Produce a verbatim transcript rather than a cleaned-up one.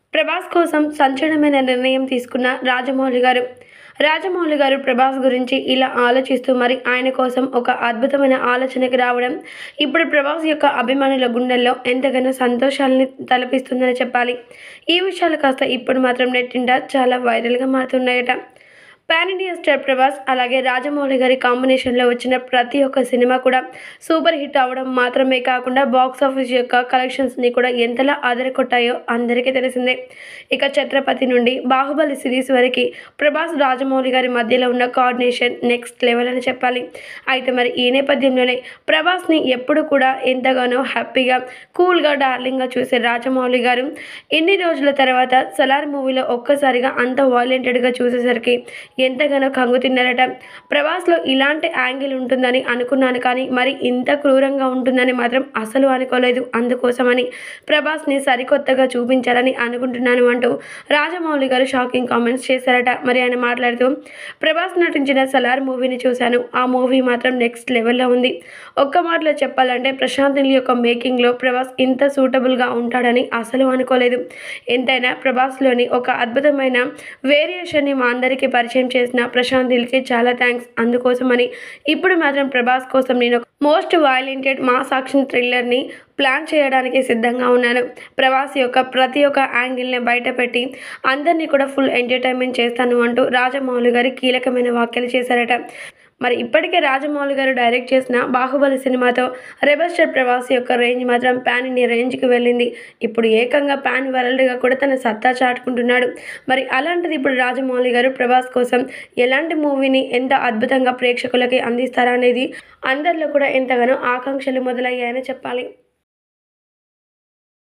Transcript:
ప్రభాస్ కోసం సంచలనమైన నిర్ణయం తీసుకున్న రాజమౌళి గారు. రాజమౌళి గారు ప్రభాస్ గురించి ఇలా ఆలోచిస్తూ మరి ఆయన కోసం ఒక అద్భుతమైన ఆలోచనకి రావడం ఇప్పుడు ప్రభాస్ యొక్క అభిమానుల గుండెల్లో ఎంతగానో సంతోషాలని తలపిస్తుందని చెప్పాలి. ఈ విషయాలు కాస్త ఇప్పుడు మాత్రం నెట్టింట చాలా వైరల్‌గా మారుతున్నాయట. పాన్ ఇండియా స్టార్ ప్రభాస్ అలాగే రాజమౌళి గారి కాంబినేషన్‌లో వచ్చిన ప్రతి ఒక్క సినిమా కూడా సూపర్ హిట్ అవ్వడం మాత్రమే కాకుండా బాక్స్ ఆఫీస్ యొక్క కలెక్షన్స్‌ని కూడా ఎంతలా అదరగొట్టాయో అందరికీ తెలిసిందే. ఇక 'ఛత్రపతి' నుండి 'బాహుబలి' సిరీస్ వరకి ప్రభాస్, రాజమౌళి గారి మధ్యలో ఉన్న కోఆర్డినేషన్ నెక్స్ట్ లెవెల్ అని చెప్పాలి. అయితే మరి ఈ నేపథ్యంలోనే ప్రభాస్‌ని ఎప్పుడు కూడా ఎంతగానో హ్యాపీగా, కూల్‌గా, డార్లింగ్‌గా చూసే రాజమౌళి గారు ఇన్ని రోజుల తర్వాత 'సలార్' మూవీలో ఒక్కసారిగా అంత వాలెంటెడ్‌గా చూసేసరికి ఎంతగానో కంగు తిన్నారట. ప్రభాస్‌లో ఇలాంటి యాంగిల్ ఉంటుందని అనుకున్నాను కానీ మరి ఇంత క్రూరంగా ఉంటుందని మాత్రం అసలు అనుకోలేదు. అందుకోసమని ప్రభాస్‌ని సరికొత్తగా చూపించాలని అనుకుంటున్నాను అంటూ రాజమౌళి గారు షాకింగ్ కామెంట్స్ చేశారట. మరి ఆయన మాట్లాడుతూ ప్రభాస్ నటించిన 'సలార్' మూవీని చూశాను. ఆ మూవీ మాత్రం నెక్స్ట్ లెవెల్‌లో ఉంది. ఒక్క మాటలో చెప్పాలంటే ప్రశాంత్ నీల్ యొక్క మేకింగ్‌లో ప్రభాస్ ఇంత సూటబుల్‌గా ఉంటాడని అసలు అనుకోలేదు. ఎంతైనా ప్రభాస్‌లోని ఒక అద్భుతమైన వేరియేషన్‌ని మా అందరికీ పరిచయం చేసిన ప్రశాంత్ నీల్‌కి చాలా థాంక్స్. అందుకోసమని ఇప్పుడు మాత్రం ప్రభాస్ కోసం నేను మోస్ట్ వైలెంటెడ్ మాస్ యాక్షన్ థ్రిల్లర్‌ని ప్లాన్ చేయడానికి సిద్ధంగా ఉన్నాను. ప్రభాస్ యొక్క ప్రతి ఒక్క యాంగిల్‌ని బయటపెట్టి అందరినీ కూడా ఫుల్ ఎంటర్‌టైన్‌మెంట్ చేస్తాను అంటూ రాజమౌళి గారు కీలకమైన వ్యాఖ్యలు చేశారట. మరి ఇప్పటికే రాజమౌళి గారు డైరెక్ట్ చేసిన 'బాహుబలి' సినిమాతో రెబెల్ స్టార్ ప్రభాస్ యొక్క రేంజ్ మాత్రం పాన్ ఇండియా రేంజ్‌కి వెళ్ళింది. ఇప్పుడు ఏకంగా పాన్ వరల్డ్‌గా కూడా తన సత్తా చాటుకుంటున్నాడు. మరి అలాంటిది ఇప్పుడు రాజమౌళి గారు ప్రభాస్ కోసం ఎలాంటి మూవీని ఎంత అద్భుతంగా ప్రేక్షకులకి అందిస్తారా అనేది అందరిలో కూడా ఎంతగానో ఆకాంక్షలు మొదలయ్యాయని చెప్పాలి.